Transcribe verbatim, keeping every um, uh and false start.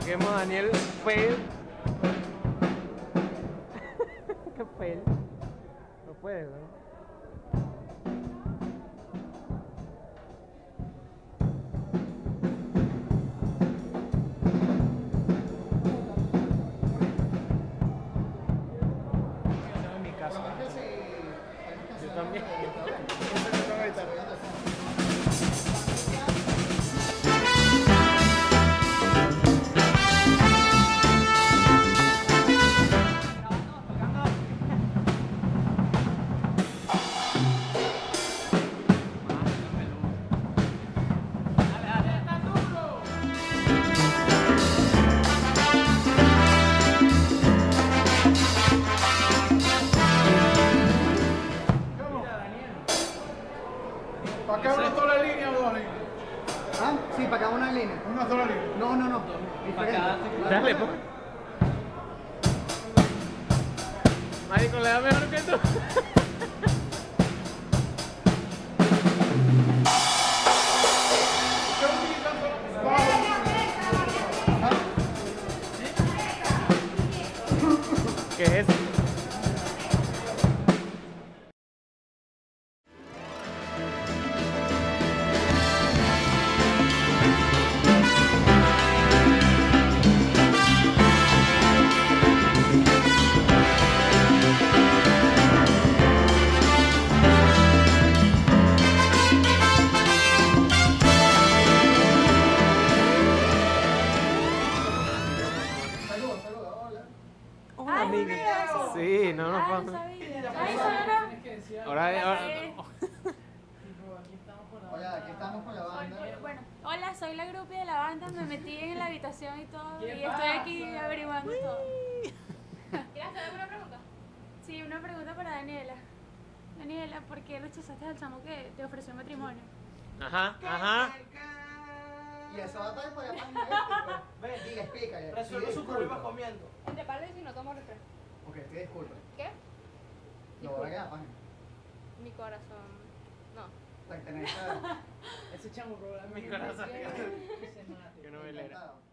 Marquemos a Daniel fail. ¿Qué fail? No puede, ¿no? En mi casa. Yo también. ¿Para acá una sola línea o dos líneas? ¿Ah? Sí, para acá una línea. Una sola línea. No, no, no. Diferente. Dale, pues. Marico, le da mejor que tú. ¿Qué es eso? Saludos, saludos, hola. Hola, amiga. Sí, no nos Ay, no vamos. sabía. Ay, no, Ahora, ahora. Hola, aquí estamos con la banda. no. Bueno, hola, soy la groupie de la banda. Me metí en la habitación y todo. Y estoy aquí averiguando todo. ¿Quieres hacer alguna pregunta? Sí, una pregunta para Daniela. Daniela, ¿por qué rechazaste al chamo que te ofreció matrimonio? Ajá, ajá. Y eso va a estar por allá para Ven, diga, explica. Resuelve su problema comiendo. Entre paréntesis y no tomo refresco. Ok, te disculpa. ¿Qué? Lo voy a quedar página. Mi corazón. No. Pertenece a... Ese chamo problema. Mi corazón. Que se mate. Que no me lea. Inventado.